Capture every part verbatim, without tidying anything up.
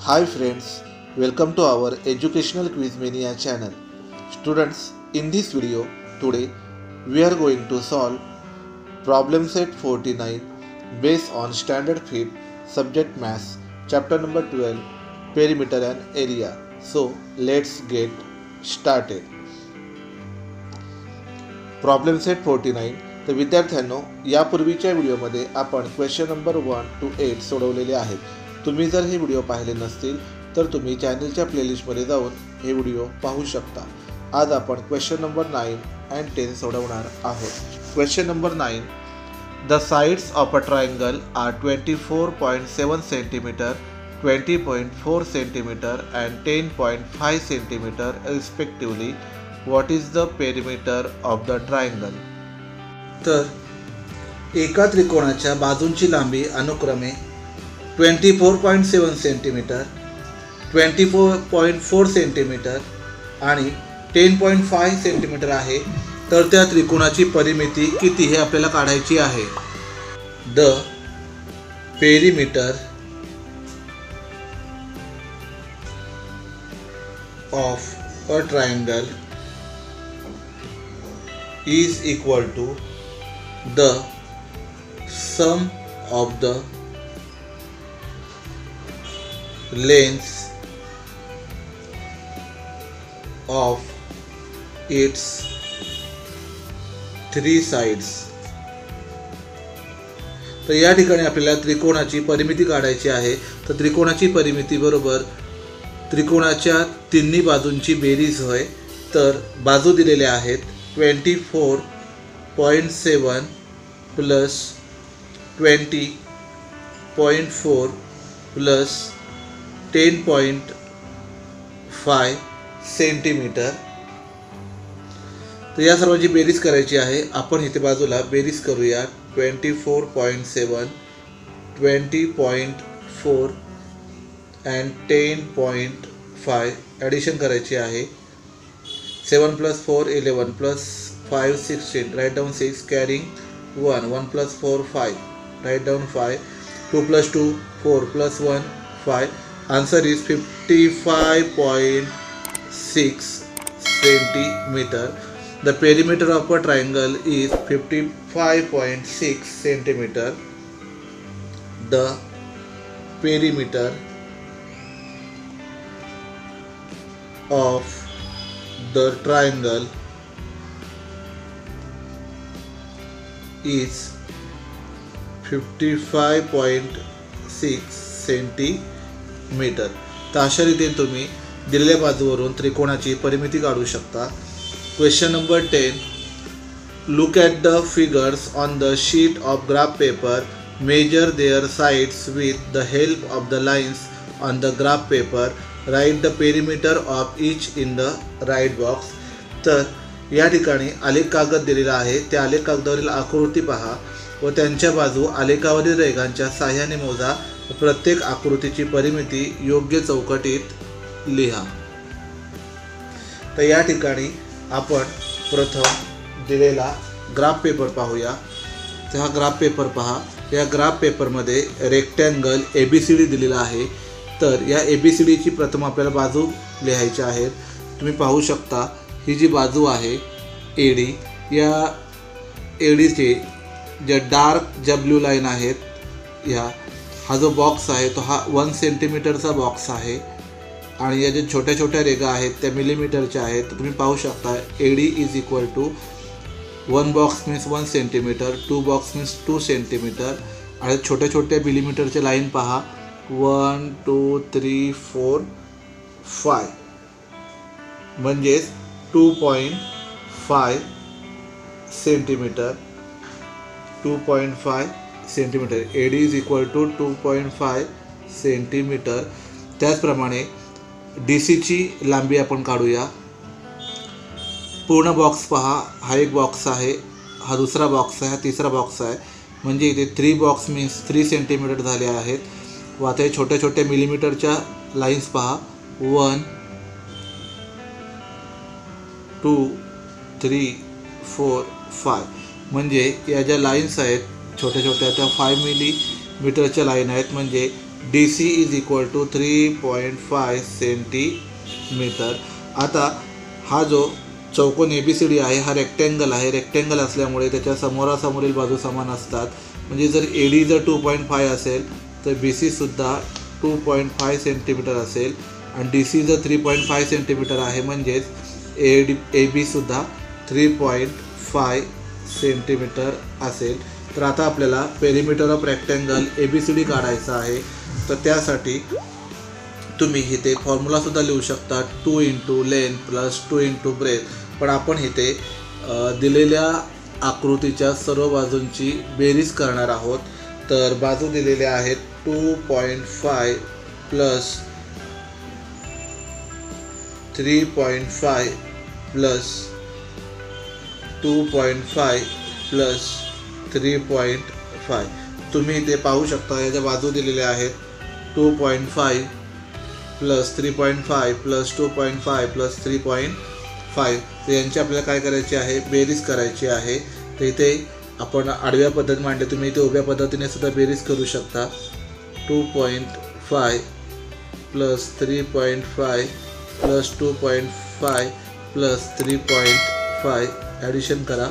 Hi friends, welcome to our educational quiz mania channel. Students, in this video today we are going to solve problem set forty-nine based on standard feet subject maths chapter number twelve perimeter and area. So let's get started. Problem set forty nine. तर विद्यार्थ्यांनो, यापूर्वीच्या व्हिडिओमध्ये आपण question number one to eight सोडवलेले आहेत. तुम्ही जर हे व्हिडिओ पाहिले नसतील तर तुम्ही चॅनलच्या प्लेलिस्टमध्ये जाऊन हे व्हिडिओ पाहू शकता. आज आपण question number nine and ten सोडवणार आहोत. Question number nine. The sides of a triangle are twenty four point seven centimeter, twenty point four centimeter and ten point five centimeter respectively. What is the perimeter of the triangle? तर एका त्रिकोणाच्या बाजूंची लांबी अनुक्रमे twenty four point seven centimeter, twenty four point four centimeter आणि ten point five centimeter आहे. तर त्या त्रिकोणाची परिमिती किती हे आपल्याला काढायची आहे. The perimeter of a triangle is equal to the sum of the lengths of its three sides. तर या ठिकाणी आपल्याला त्रिकोणाची परिमिती काढायची आहे. तर त्रिकोणाची परिमिती बरोबर त्रिकोणाच्या तिन्ही बाजूंची बेरीज होय. तर बाजू दिलेल्या आहेत twenty four point seven plus twenty point four plus ten point five centimeter. तर या सर्वांची बेरीज करायची आहे. आपण इथे बाजूला बेरीज करूया. Twenty four point seven, twenty point four and ten point five addition करायची आहे. Seven plus four eleven plus five sixteen, right down six, carrying one, one plus four five, right down five, two plus two four plus one five. Answer is fifty five point six centimeter. The perimeter of a triangle is fifty five point six centimeter. The perimeter of the triangle is fifty-five point six centimeter. तर अशा रीतीने तुम्ही दिलेल्या बाजूवरून त्रिकोणाची परिमिती काढू शकता. Question number ten. Look at the figures on the sheet of graph paper. Measure their sides with the help of the lines on the graph paper. Write the perimeter of each in the right box. तर या ठिकाणी आलेख कागद दिलेला आहे. त्या आलेख कागदावरील आकृती पहा व त्यांच्या बाजू आलेखावरील रेघांच्या साह्याने मोजा. प्रत्येक आकृतीची परिमिती योग्य चौकटीत लिहा. तर या ठिकाणी आपण प्रथम दिलेला ग्राफ पेपर पाहूया. तर हा ग्राफ पेपर पहा. या ग्राफ पेपरमध्ये rectangle A B C D दिलेला आहे. तर या ए बी सी डीची प्रथम आपल्याला बाजू लिहायच्या आहेत. तुम्ही पाहू शकता ही जी बाजू आहे ए डी, या ए डीचे ज्या डार्क ज्या ब्ल्यू लाईन आहेत, ह्या हा जो बॉक्स आहे तो हा वन सेंटीमीटरचा बॉक्स आहे आणि या ज्या छोट्या छोट्या रेघा आहेत त्या मिलीमीटरच्या आहेत. तर तुम्ही पाहू शकता A D is equal to one box means one centimeter, two box means two centimeter आणि छोट्या छोट्या मिलीमीटरच्या लाईन पहा one two three four five म्हणजेच two point five centimeter. Two point five centimeter. A D is equal to two point five centimeter. त्याचप्रमाणे D सीची लांबी आपण काढूया. पूर्ण बॉक्स पहा. हा एक बॉक्स आहे, हा दुसरा बॉक्स आहे, हा तिसरा बॉक्स आहे. म्हणजे इथे three box means three centimeter झाले आहेत. व आता छोट्या छोट्या मिलीमीटरच्या लाईन्स पहा. One two three four five म्हणजे या ज्या लाईन्स आहेत छोट्या छोट्या त्या फाय मिलीमीटरच्या लाईन आहेत. म्हणजे D C is equal to three point five centimeter. आता हा जो चौकोन ए बी सी डी आहे हा रेक्टँगल आहे. रेक्टँगल असल्यामुळे त्याच्या समोरासमोरील बाजू समान असतात. म्हणजे जर ए डी जर टू पॉईंट फाय असेल तर बी सीसुद्धा टू पॉईंट फाय सेंटीमीटर असेल आणि डी सी जर थ्री पॉईंट फाय सेंटीमीटर आहे म्हणजेच ए डी ए बीसुद्धा थ्री पॉईंट फाय सेंटीमीटर असेल. तर आता आपल्याला perimeter of rectangle A B C D काढायचा आहे. तर त्यासाठी तुम्ही इथे फॉर्म्युलासुद्धा लिहू शकता two into length plus two into breadth. पण आपण इथे दिलेल्या आकृतीच्या सर्व बाजूंची बेरीज करणार आहोत. तर बाजू दिलेल्या आहेत two point five plus three point five plus two point five plus three point five. तुम्ही इथे पाहू शकता याच्या बाजू दिलेल्या आहेत two point five plus three point five plus two point five plus three point five. तर यांची आपल्याला काय करायची आहे, बेरीज करायची आहे. तर इथे आपण आडव्या पद्धत मांडली, तुम्ही इथे उभ्या पद्धतीने सुद्धा बेरीज करू शकता. Two point five plus three point five plus two point five plus three point five addition करा.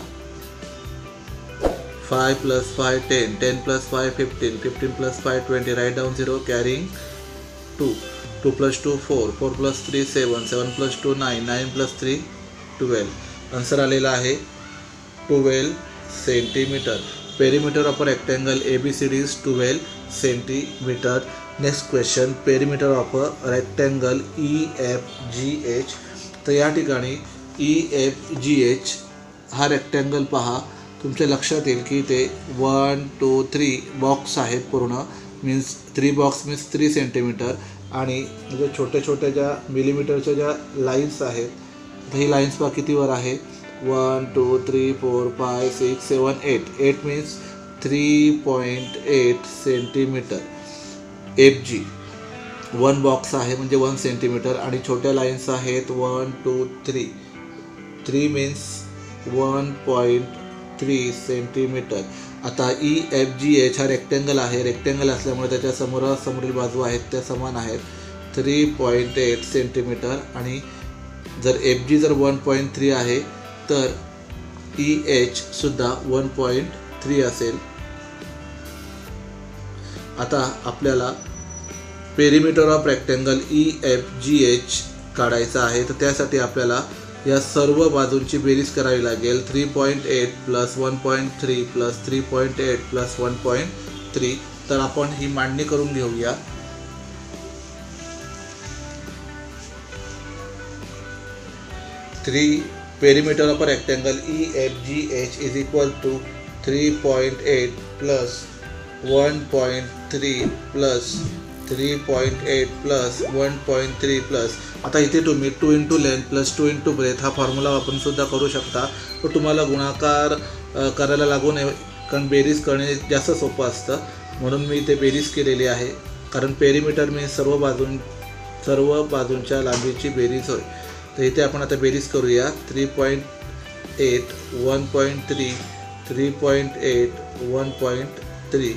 Five plus five ten, ten plus five fifteen, fifteen plus five twenty, right down zero carrying two, two plus two four, four plus three seven, seven plus two nine, nine plus three twelve. Answer आलेला आहे twelve centimeter. Perimeter of a rectangle A B C D is twelve centimetre. Next question, perimeter of a rectangle E F G H. तर या ठिकाणी E F G H हा rectangle पहा. तुमच्या लक्षात येईल की ते वन टू थ्री बॉक्स आहेत पूर्ण, means three box means three centimeter. आणि म्हणजे छोट्या छोट्या ज्या मिलीमीटरच्या ज्या लाईन्स आहेत, तर ही लाईन्स पहा कितीवर आहे, one two three four five six seven eight, eight means three point eight centimetre. F G one box आहे म्हणजे वन सेंटीमीटर आणि छोट्या लाईन्स आहेत one two three, three means one point three centimetre. आता E F G H हा rectangle आहे. Rectangle असल्यामुळे त्याच्या समोरासमोरील बाजू आहेत त्या समान आहेत, थ्री पॉईंट एट सेंटीमीटर. आणि जर एफ जी जर वन पॉईंट थ्री आहे तर ई एचसुद्धा वन पॉईंट थ्री असेल. आता आपल्याला perimeter of rectangle E F G H काढायचा आहे. तर त्यासाठी आपल्याला या सर्व बाजूंची बेरीज करावी लागेल. Three point eight plus one point three plus three point eight plus one point three. तर आपण ही मांडणी करून घेऊया. Three perimeter of a rectangle E F G H is equal to three point eight plus one point three plus three point eight plus one point three plus. आता इथे तुम्ही two into length plus two into breadth हा formula वापरून सुद्धा करू शकता. तो तुम्हाला गुणाकार करायला लागू नये, कारण बेरीज करणे जास्त सोपं असतं, म्हणून मी इथे बेरीज केलेली आहे. कारण पेरीमीटर मी सर्व बाजूं सर्व बाजूंच्या लांबीची बेरीज होय. तर इथे आपण आता बेरीज करूया. Three point eight one point three three point eight one point three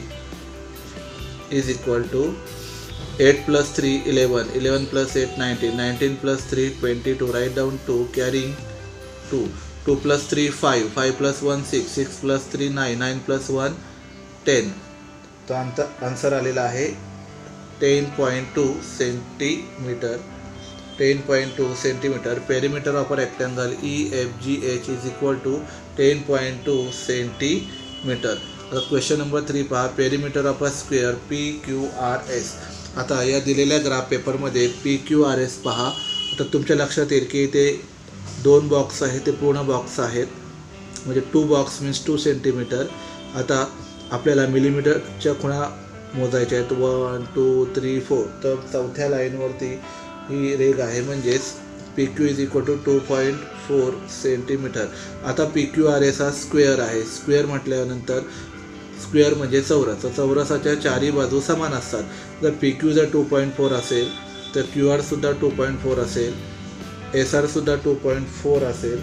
is equal to eight plus three eleven, eleven plus eight nineteen, nineteen plus three twenty two, right down two carrying two, two plus three five, five plus one six, six plus three nine, nine plus one ten. तो answer आलेला आहे ten point two centimetre. Ten point two centimetre. Perimeter of a rectangle E F G H is equal to ten point two centimetre. आता question number three पहा. Perimeter of a square P Q R S. आता या दिलेल्या graph पेपरमध्ये P Q R S पहा. आता तुमच्या लक्षात येईल की ते दोन बॉक्स आहेत, ते पूर्ण बॉक्स आहेत, म्हणजे two box means two centimetre. आता आपल्याला मिलीमीटरच्या खुणा मोजायच्या आहेत, वन टू थ्री फोर. तर चौथ्या लाईनवरती ही रेघ आहे, म्हणजेच P Q is equal to two point four centimetre. आता पी क्यू आर एस हा स्क्वेअर आहे. स्क्वेअर म्हटल्यानंतर स्क्वेअर म्हणजे चौरस. तर चौरसाच्या चारही बाजू समान असतात. जर पी क्यू जर टू पॉईंट फोर असेल तर क्यू आरसुद्धा टू पॉईंट फोर असेल, एस आरसुद्धा टू पॉईंट फोर असेल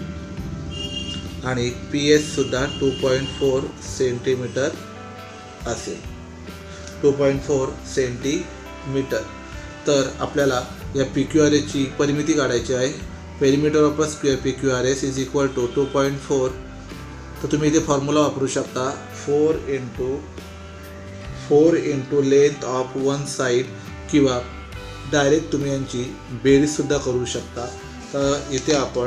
आणि पी एससुद्धा टू पॉईंट फोर सेंटीमीटर असेल. Two point four centimetre. Metre. तर आपल्याला या पी क्यू आर एसची परिमिती काढायची आहे. Perimeter of a square P Q R S is equal to two point four. तर तुम्ही इथे फॉर्म्युला वापरू शकता. Four into four into length of one side, किंवा डायरेक्ट तुम्ही यांची बेरीजसुद्धा करू शकता. तर इथे आपण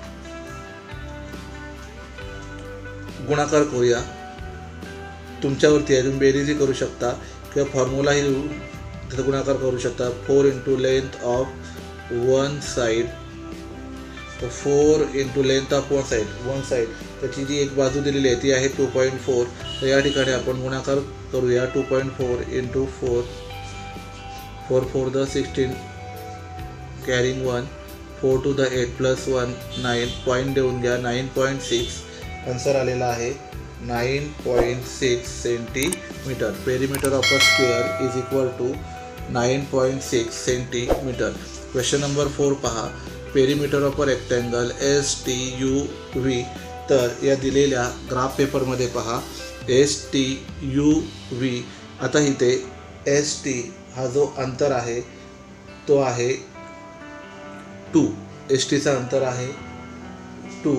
गुणाकार करूया. तुमच्यावरती आहे, तुम्ही बेरीजही करू शकता किंवा फॉर्म्युलाही त्याचा गुणाकार करू शकता. Four into length of one side, तर four into length of one side one side त्याची जी एक बाजू दिलेली आहे ती आहे टू पॉईंट फोर. तर या ठिकाणी आपण गुणाकार करूया. Two point four into four, four four the sixteen, carrying one, four two the eight plus one, nine. Point देऊन घ्या. नाईन पॉईंट सिक्स आन्सर आलेला आहे. Nine point six centimetre. Perimeter of a square is equal to nine point six centimetre. Question number four पहा. Perimeter of a rectangle S T U V. तर या दिलेल्या graph पेपरमध्ये पहा S T U V. आता इथे S T हा जो अंतर आहे तो आहे टू. एस टीचा अंतर आहे टू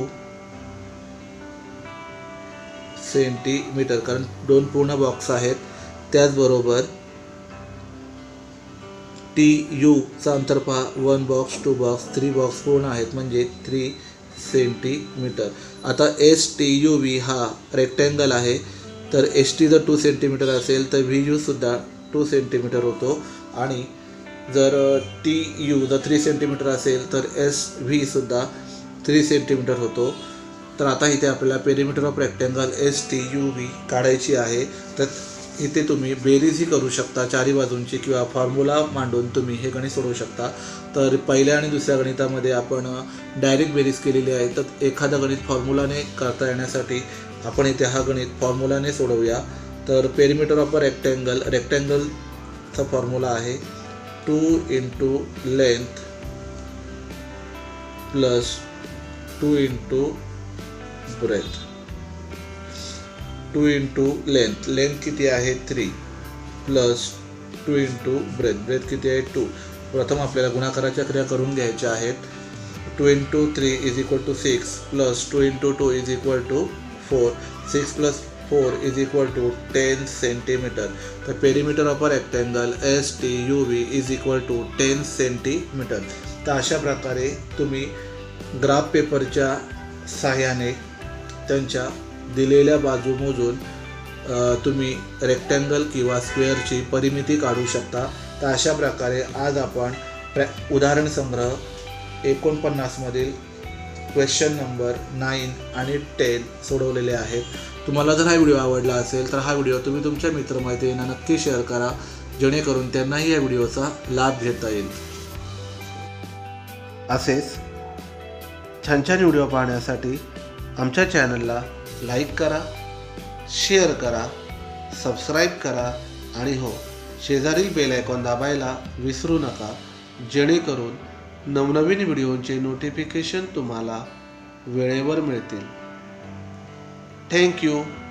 सेंटीमीटर, कारण दोन पूर्ण बॉक्स आहेत. त्याचबरोबर टी यूचा अंतर पहा. One box, two box, three box पूर्ण आहेत, म्हणजे थ्री सेंटीमीटर. आता एस टी यू व्ही हा रेक्टँगल आहे. तर एस टी जर टू सेंटीमीटर असेल तर व्ही यूसुद्धा टू सेंटीमीटर होतो. आणि जर टी यू जर थ्री सेंटीमीटर असेल तर एस व्हीसुद्धा थ्री सेंटीमीटर होतो. तर आता इथे आपल्याला perimeter of rectangle S T U V काढायची आहे. तर इथे तुम्ही बेरीजही करू शकता चारी बाजूंची, किंवा फॉर्म्युला मांडून तुम्ही हे गणित सोडवू शकता. तर पहिल्या आणि दुसऱ्या गणितामध्ये आपण डायरेक्ट बेरीज केलेली आहे. तर एखादं गणित फॉर्म्युलाने करता येण्यासाठी आपण इथे हा गणित फॉर्म्युलाने सोडवूया. तर पेरीमीटर ऑफ अ रेक्टँगल, रेक्टँगलचा फॉर्म्युला आहे two into length plus two into breadth. Two into length, length किती आहे three, plus two into breadth, breadth किती आहे टू. प्रथम आपल्याला गुणाकाराच्या क्रिया करून घ्यायच्या आहेत. Two into three is equal to six, plus two into two is equal to four. Six plus four is equal to ten centimetre. तर perimeter of a rectangle S T U V is equal to ten centimetre. तर अशा प्रकारे तुम्ही graph पेपरच्या सहाय्याने त्यांच्या दिलेल्या बाजू मोजून तुम्ही रेक्टँगल किंवा स्क्वेअरची परिमिती काढू शकता. तर अशा प्रकारे आज आपण प्र उदाहरण संग्रह एकोणपन्नासमधील क्वेश्चन नंबर नाईन आणि टेन सोडवलेले आहेत. तुम्हाला जर हा व्हिडिओ आवडला असेल तर हा व्हिडिओ तुम्ही तुमच्या मित्रमैत्रिणींना नक्की शेअर करा, जेणेकरून त्यांनाही या व्हिडिओचा लाभ घेता येईल. असेच छान छान व्हिडिओ पाहण्यासाठी आमच्या चॅनलला लाईक करा, शेअर करा, सबस्क्राईब करा आणि हो, शेजारील बेल आयकॉन दाबायला विसरू नका, जेणेकरून नवनवीन व्हिडिओंचे नोटिफिकेशन तुम्हाला वेळेवर मिळतील. थँक्यू.